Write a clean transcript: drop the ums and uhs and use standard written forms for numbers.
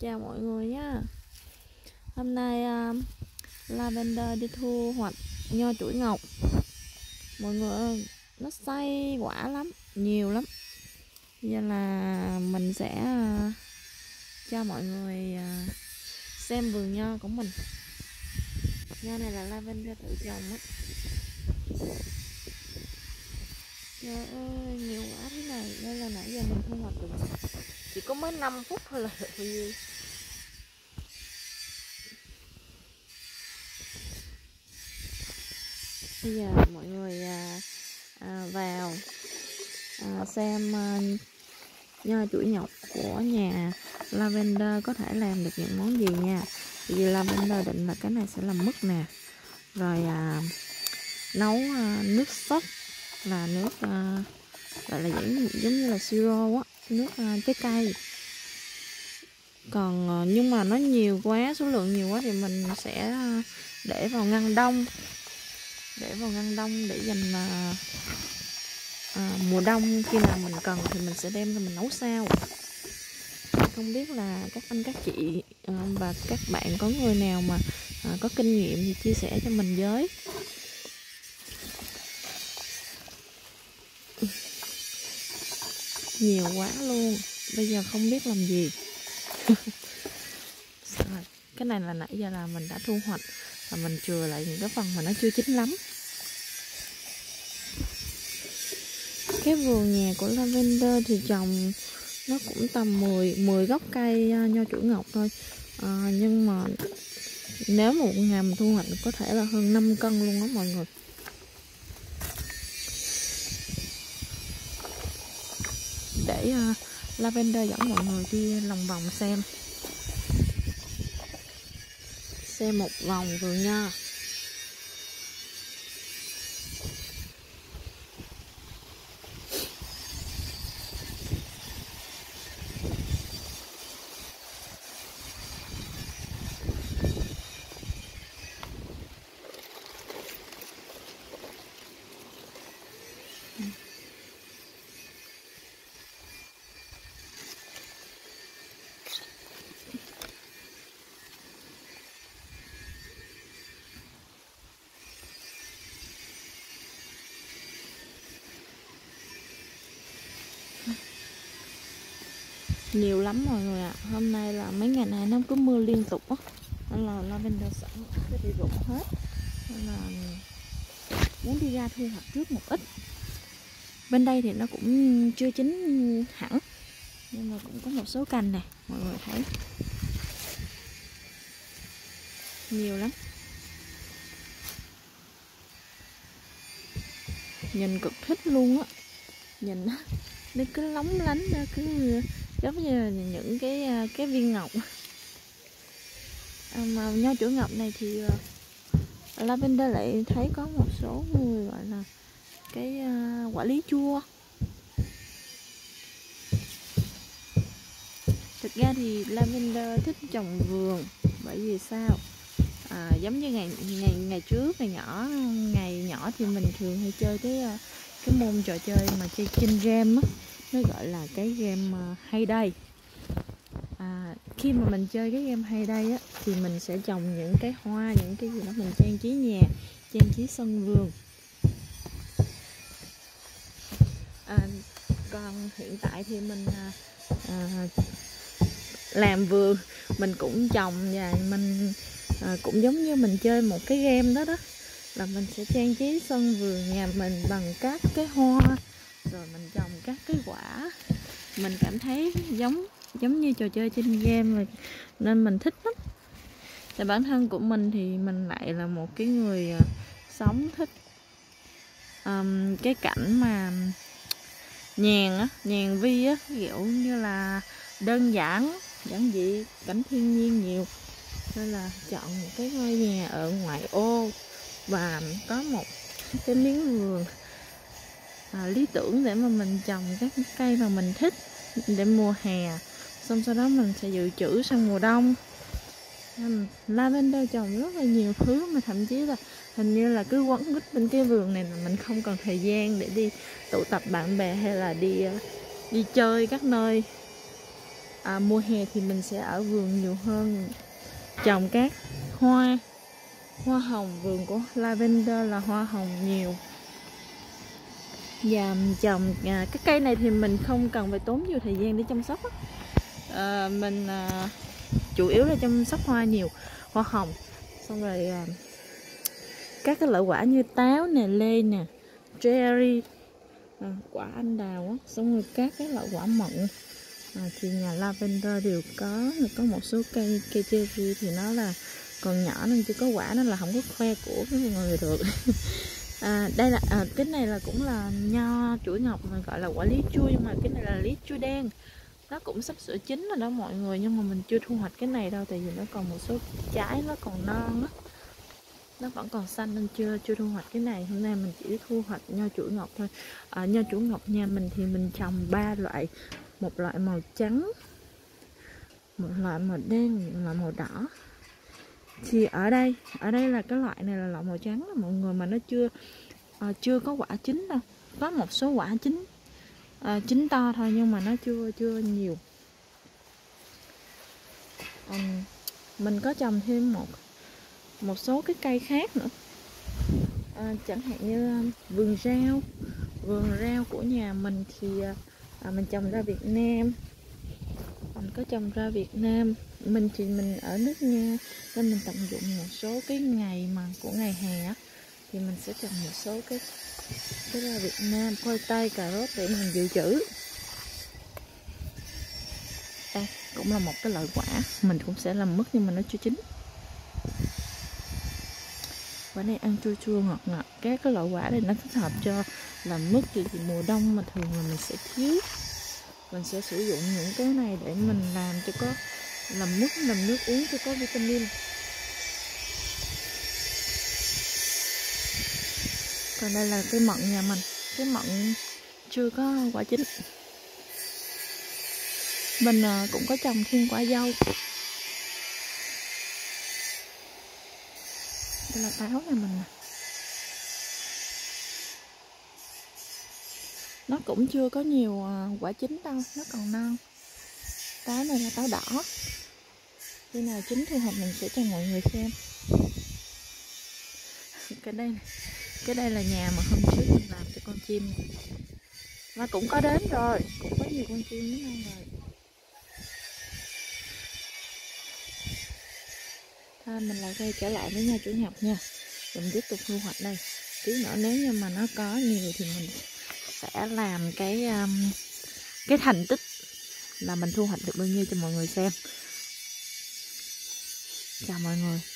Chào mọi người nhé. Hôm nay Lavender đi thu hoạch nho chuỗi ngọc. Mọi người ơi, nó xay quả lắm, nhiều lắm. Bây giờ là mình sẽ cho mọi người xem vườn nho của mình. Nho này là Lavender tự trồng á. Trời ơi, nhiều quả thế này. Đây là nãy giờ mình thu hoạch được chỉ có mới 5 phút thôi là gì. Bây giờ mọi người vào xem nho chuỗi ngọc của nhà Lavender có thể làm được những món gì nha. Vì Lavender định là cái này sẽ làm mứt nè, rồi nấu nước sốt là nước gọi là giống như là siro á, nước trái cây. Còn nhưng mà nó nhiều quá, số lượng nhiều quá thì mình sẽ để vào ngăn đông, để dành mùa đông khi nào mình cần thì mình sẽ đem ra mình nấu sau. Không biết là các anh các chị và các bạn có người nào mà có kinh nghiệm thì chia sẻ cho mình với. Nhiều quá luôn, bây giờ không biết làm gì. Cái này là nãy giờ là mình đã thu hoạch và mình chừa lại những cái phần mà nó chưa chín lắm. Cái vườn nhà của Lavender thì trồng nó cũng tầm 10 gốc cây nho chuỗi ngọc thôi, nhưng mà nếu một ngày mình thu hoạch có thể là hơn 5 cân luôn đó mọi người. Để Lavender dẫn mọi người đi lòng vòng xem một vòng vườn nho. Nhiều lắm mọi người ạ. Hôm nay là mấy ngày nay nó cứ mưa liên tục á, nên là Lavender sẵn cái bị rụng hết, nên là muốn đi ra thu hoạch trước một ít. Bên đây thì nó cũng chưa chín hẳn, nhưng mà cũng có một số cành nè, mọi người thấy nhiều lắm. Nhìn cực thích luôn á, nhìn nó cứ lóng lánh, nó cứ giống như là những cái viên ngọc. Mà nho chuỗi ngọc này thì Lavender lại thấy có một số người gọi là cái quả lý chua. Thực ra thì Lavender thích trồng vườn bởi vì sao? Giống như ngày trước ngày nhỏ thì mình thường hay chơi cái môn trò chơi mà chơi trên game á, nó gọi là cái game Hay Day. Khi mà mình chơi cái game Hay Day á thì mình sẽ trồng những cái hoa, những cái gì đó mình trang trí nhà, trang trí sân vườn. Còn hiện tại thì mình làm vườn, mình cũng trồng và mình cũng giống như mình chơi một cái game đó là mình sẽ trang trí sân vườn nhà mình bằng các cái hoa, rồi mình trồng các cái quả. Mình cảm thấy giống như trò chơi trên game rồi, nên mình thích lắm. Tại bản thân của mình thì mình lại là một cái người sống thích cái cảnh mà nhàn vi á, kiểu như là đơn giản dị, cảnh thiên nhiên nhiều, nên là chọn một cái ngôi nhà ở ngoại ô và có một cái miếng vườn lý tưởng để mà mình trồng các cây mà mình thích để mùa hè, xong sau đó mình sẽ dự trữ sang mùa đông. Lavender trồng rất là nhiều thứ, mà thậm chí là hình như là cứ quấn quýt bên cái vườn này là mình không còn thời gian để đi tụ tập bạn bè hay là đi chơi các nơi. Mùa hè thì mình sẽ ở vườn nhiều hơn, trồng các hoa hồng. Vườn của lavender là hoa hồng nhiều. Và trồng cái cây này thì mình không cần phải tốn nhiều thời gian để chăm sóc. Mình chủ yếu là chăm sóc hoa nhiều, hoa hồng. Xong rồi các cái loại quả như táo nè, lê nè, cherry, quả anh đào á, xong rồi các cái loại quả mận thì nhà lavender đều có. Có một số cây cherry thì nó là còn nhỏ nên chưa có quả, nó là không có khoe của với mọi người được. Đây là cái này là cũng là nho chuỗi ngọc, mà gọi là quả lý chua, nhưng mà cái này là lý chua đen. Nó cũng sắp sửa chín rồi đó mọi người, nhưng mà mình chưa thu hoạch cái này đâu, tại vì nó còn một số trái nó còn non á, nó vẫn còn xanh nên chưa thu hoạch cái này. Hôm nay mình chỉ thu hoạch nho chuỗi ngọc thôi. Nho chuỗi ngọc nhà mình thì mình trồng 3 loại, một loại màu trắng, một loại màu đen, một loại màu đỏ. Thì ở đây là cái loại này là loại màu trắng đó mọi người, mà nó chưa có quả chín đâu. Có một số quả chín to thôi, nhưng mà nó chưa nhiều. Mình có trồng thêm một số cái cây khác nữa, chẳng hạn như vườn rau của nhà mình thì mình trồng ra Việt Nam. Mình có trồng ra Việt Nam. Mình thì mình ở nước Nga nên mình tận dụng một số cái ngày mà của ngày hè á, thì mình sẽ trồng một số cái ra Việt Nam, khoai tây, cà rốt để mình dự trữ. Đây cũng là một cái loại quả mình cũng sẽ làm mứt, nhưng mà nó chưa chín. Quả này ăn chua chua ngọt ngọt. Các cái loại quả này nó thích hợp cho làm mứt, thì mùa đông mà thường là mình sẽ thiếu. Mình sẽ sử dụng những cái này để mình làm cho có làm mứt, làm nước uống cho có vitamin. Còn đây là cái mận nhà mình. Cái mận chưa có quả chín. Mình cũng có trồng thêm quả dâu. Đây là táo nhà mình nè. Nó cũng chưa có nhiều quả chín đâu, nó còn non. Táo này là táo đỏ. Khi nào chín thu hoạch mình sẽ cho mọi người xem. Cái đây là nhà mà hôm trước mình làm cho con chim. Nó cũng có đến rồi, cũng có nhiều con chim nó ăn rồi. Thôi mình lại quay trở lại với nho chuỗi ngọc nha. Mình tiếp tục thu hoạch đây. Tí nữa nếu như mà nó có nhiều thì mình sẽ làm cái thành tích là mình thu hoạch được bao nhiêu cho mọi người xem. Chào mọi người.